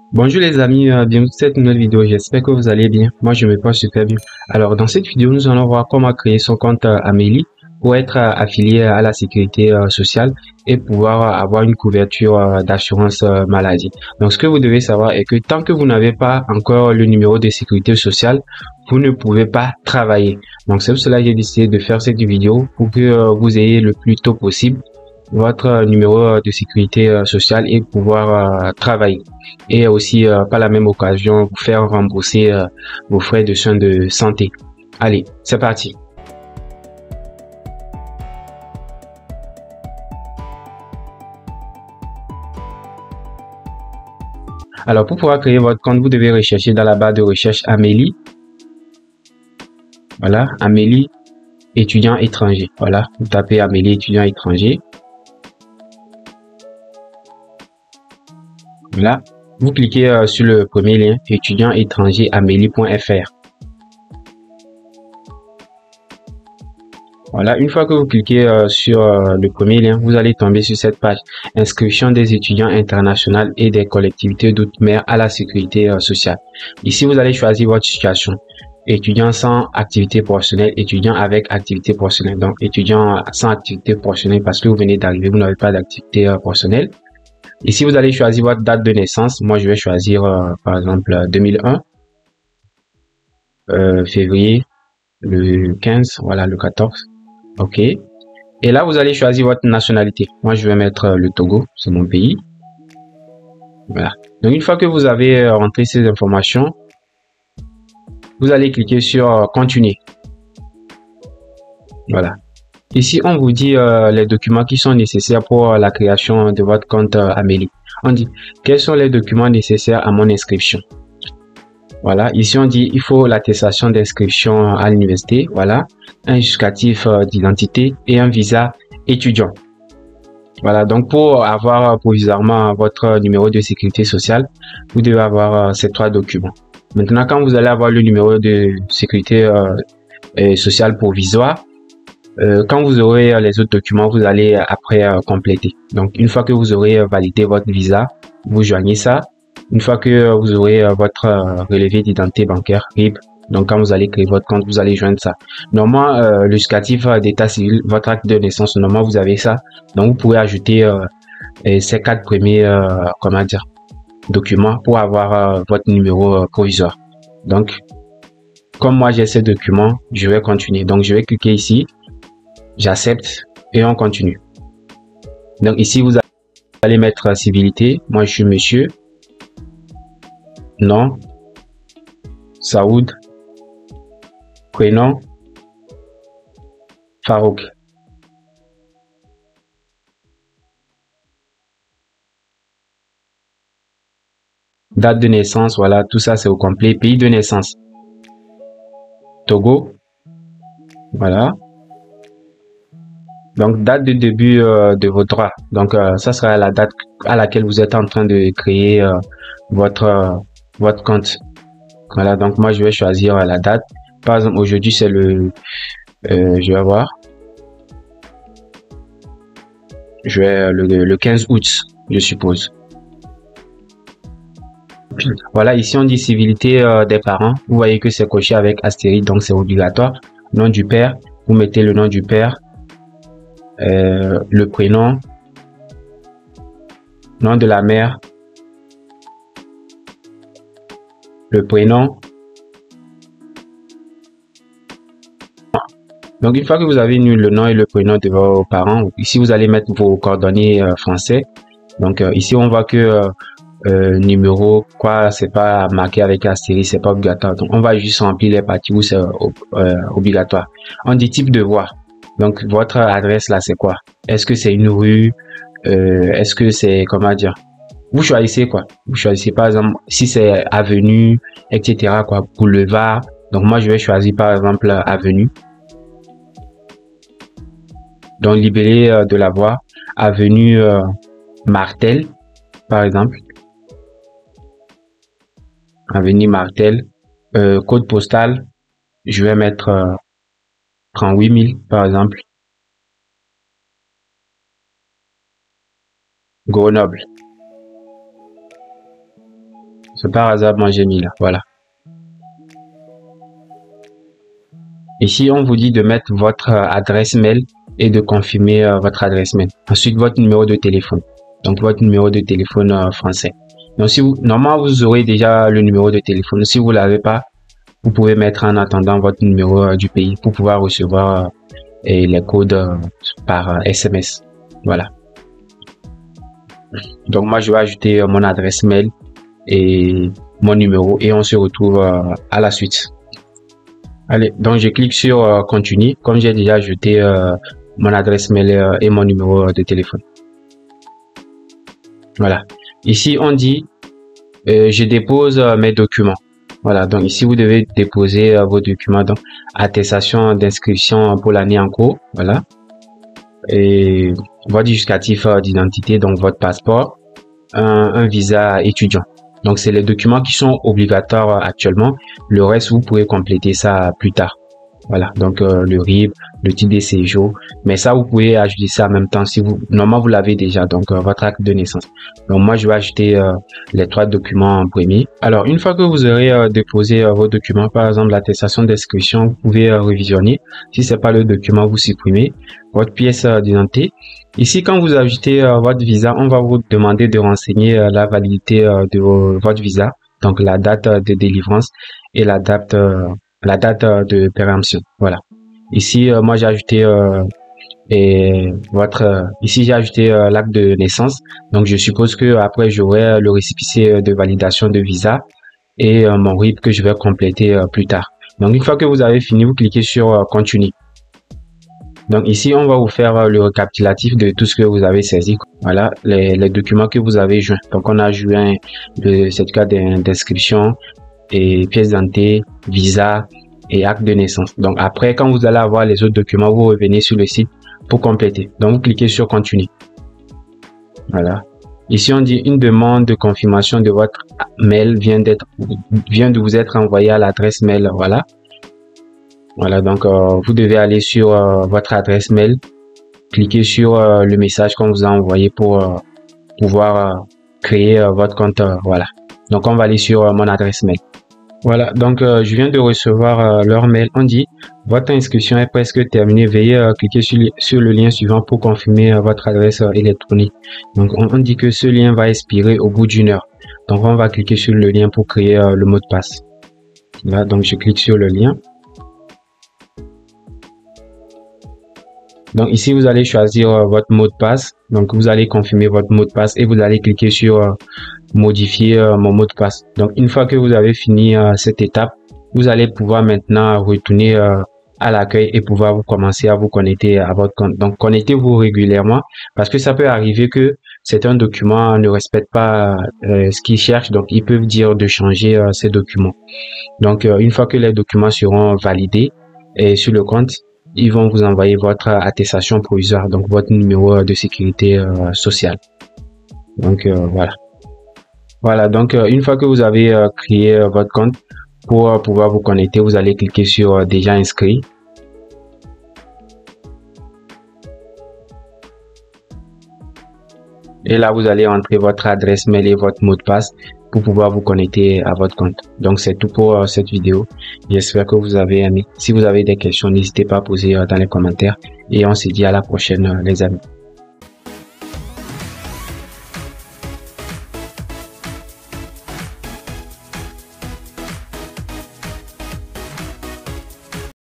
Bonjour les amis, bienvenue dans cette nouvelle vidéo, j'espère que vous allez bien. Moi je me porte super bien. Alors dans cette vidéo, nous allons voir comment créer son compte Amélie pour être affilié à la sécurité sociale et pouvoir avoir une couverture d'assurance maladie. Donc ce que vous devez savoir est que tant que vous n'avez pas encore le numéro de sécurité sociale, vous ne pouvez pas travailler. Donc c'est pour cela que j'ai décidé de faire cette vidéo pour que vous ayez le plus tôt possible votre numéro de sécurité sociale et pouvoir travailler. Et aussi, par la même occasion, vous faire rembourser vos frais de soins de santé. Allez, c'est parti. Alors, pour pouvoir créer votre compte, vous devez rechercher dans la barre de recherche Amélie. Voilà, Amélie étudiant étranger. Voilà, vous tapez Amélie étudiant étranger. Là, vous cliquez sur le premier lien étudiant étranger amélie.fr. Voilà, une fois que vous cliquez sur le premier lien, vous allez tomber sur cette page inscription des étudiants internationaux et des collectivités d'outre-mer à la sécurité sociale. Ici, vous allez choisir votre situation. Étudiant sans activité professionnelle, étudiant avec activité professionnelle. Donc, étudiant sans activité professionnelle parce que vous venez d'arriver, vous n'avez pas d'activité professionnelle. Ici, vous allez choisir votre date de naissance. Moi, je vais choisir, par exemple, 2001, février, le 15, voilà, le 14. OK. Et là, vous allez choisir votre nationalité. Moi, je vais mettre le Togo, c'est mon pays. Voilà. Donc, une fois que vous avez rentré ces informations, vous allez cliquer sur continuer. Voilà. Ici, on vous dit les documents qui sont nécessaires pour la création de votre compte Amélie. On dit quels sont les documents nécessaires à mon inscription. Voilà. Ici, on dit il faut l'attestation d'inscription à l'université. Voilà. Un justificatif d'identité et un visa étudiant. Voilà, donc pour avoir provisoirement votre numéro de sécurité sociale, vous devez avoir ces trois documents. Maintenant, quand vous allez avoir le numéro de sécurité sociale provisoire, quand vous aurez les autres documents, vous allez après compléter. Donc, une fois que vous aurez validé votre visa, vous joignez ça. Une fois que vous aurez votre relevé d'identité bancaire, RIB, donc quand vous allez créer votre compte, vous allez joindre ça. Normalement, le justificatif d'état civil, votre acte de naissance, normalement vous avez ça. Donc vous pouvez ajouter ces quatre premiers comment dire, documents pour avoir votre numéro provisoire. Donc, comme moi j'ai ces documents, je vais continuer. Donc je vais cliquer ici, j'accepte et on continue. Donc ici vous allez mettre civilité. Moi je suis monsieur. Nom. Saoud. Prénom. Farouk. Date de naissance, voilà, tout ça c'est au complet. Pays de naissance, Togo, voilà. Donc date de début de vos droits. Donc ça sera la date à laquelle vous êtes en train de créer votre compte. Voilà, donc moi je vais choisir la date. Par exemple, aujourd'hui c'est je vais voir, je vais le 15 août, je suppose. Voilà, ici on dit civilité des parents. Vous voyez que c'est coché avec astérisque, donc c'est obligatoire. Nom du père, vous mettez le nom du père, le prénom, nom de la mère, le prénom. Donc une fois que vous avez mis le nom et le prénom de vos parents, ici vous allez mettre vos coordonnées français. Donc ici on voit que numéro quoi, c'est pas marqué avec astérisque, c'est pas obligatoire. Donc on va juste remplir les parties où c'est obligatoire. On dit type de voie. Donc votre adresse là c'est quoi? Est-ce que c'est une rue? Est-ce que c'est comment dire? Vous choisissez quoi? Vous choisissez par exemple si c'est avenue, etc. quoi, boulevard. Donc moi je vais choisir par exemple avenue. Donc libellé de la voie, avenue Martel par exemple. Avenue Martel, code postal, je vais mettre 38 000 par exemple. Grenoble. C'est par hasard, moi j'ai mis là. Voilà. Ici, on vous dit de mettre votre adresse mail et de confirmer votre adresse mail. Ensuite, votre numéro de téléphone. Donc, votre numéro de téléphone français. Donc, si vous, normalement, vous aurez déjà le numéro de téléphone. Si vous l'avez pas, vous pouvez mettre en attendant votre numéro du pays pour pouvoir recevoir les codes par SMS. Voilà. Donc, moi, je vais ajouter mon adresse mail et mon numéro et on se retrouve à la suite. Allez, donc je clique sur continue, comme j'ai déjà ajouté mon adresse mail et mon numéro de téléphone. Voilà. Ici, on dit je dépose mes documents. Voilà, donc ici, vous devez déposer vos documents. Donc, attestation d'inscription pour l'année en cours. Voilà. Et votre justificatif d'identité, donc votre passeport, un visa étudiant. Donc, c'est les documents qui sont obligatoires actuellement. Le reste, vous pouvez compléter ça plus tard. Voilà, donc le RIB, le titre de séjour. Mais ça, vous pouvez ajouter ça en même temps si vous... Normalement, vous l'avez déjà, donc votre acte de naissance. Donc, moi, je vais ajouter les 3 documents en premier. Alors, une fois que vous aurez déposé vos documents, par exemple, l'attestation d'inscription, vous pouvez revisionner. Si c'est pas le document, vous supprimez votre pièce d'identité. Ici, quand vous ajoutez votre visa, on va vous demander de renseigner la validité de votre visa, donc la date de délivrance et la date de péremption. Voilà. Ici, moi j'ai ajouté ici j'ai ajouté l'acte de naissance. Donc je suppose que après j'aurai le récépissé de validation de visa et mon RIB que je vais compléter plus tard. Donc une fois que vous avez fini, vous cliquez sur continue. Donc ici, on va vous faire le récapitulatif de tout ce que vous avez saisi. Voilà, les documents que vous avez joints. Donc on a joint le certificat d'inscription et pièce d'identité, visa et acte de naissance. Donc après, quand vous allez avoir les autres documents, vous revenez sur le site pour compléter. Donc vous cliquez sur continue. Voilà. Ici, on dit une demande de confirmation de votre mail vient de vous être envoyée à l'adresse mail. Voilà. Voilà, donc vous devez aller sur votre adresse mail, cliquer sur le message qu'on vous a envoyé pour pouvoir créer votre compte. Voilà. Donc on va aller sur mon adresse mail. Voilà, donc je viens de recevoir leur mail. On dit votre inscription est presque terminée. Veuillez cliquer sur le lien suivant pour confirmer votre adresse électronique. Donc on dit que ce lien va expirer au bout d'1 heure. Donc on va cliquer sur le lien pour créer le mot de passe. Là, donc je clique sur le lien. Donc ici, vous allez choisir votre mot de passe. Donc vous allez confirmer votre mot de passe et vous allez cliquer sur modifier mon mot de passe. Donc une fois que vous avez fini cette étape, vous allez pouvoir maintenant retourner à l'accueil et pouvoir vous commencer à vous connecter à votre compte. Donc connectez-vous régulièrement parce que ça peut arriver que certains documents ne respectent pas ce qu'ils cherchent. Donc ils peuvent dire de changer ces documents. Donc une fois que les documents seront validés et sur le compte, ils vont vous envoyer votre attestation provisoire, donc votre numéro de sécurité sociale. Donc voilà. Voilà, donc une fois que vous avez créé votre compte, pour pouvoir vous connecter, vous allez cliquer sur déjà inscrit. Et là, vous allez entrer votre adresse mail et votre mot de passe pour pouvoir vous connecter à votre compte. Donc, c'est tout pour cette vidéo. J'espère que vous avez aimé. Si vous avez des questions, n'hésitez pas à poser dans les commentaires. Et on se dit à la prochaine, les amis.